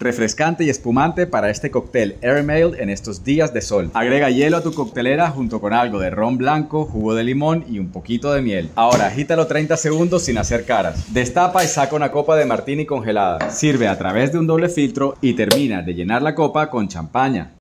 refrescante y espumante para este cóctel Air Mail en estos días de sol. Agrega hielo a tu coctelera junto con algo de ron blanco, jugo de limón y un poquito de miel. Ahora agítalo 30 segundos sin hacer caras. Destapa y saca una copa de martini congelada. Sirve a través de un doble filtro y termina de llenar la copa con champaña.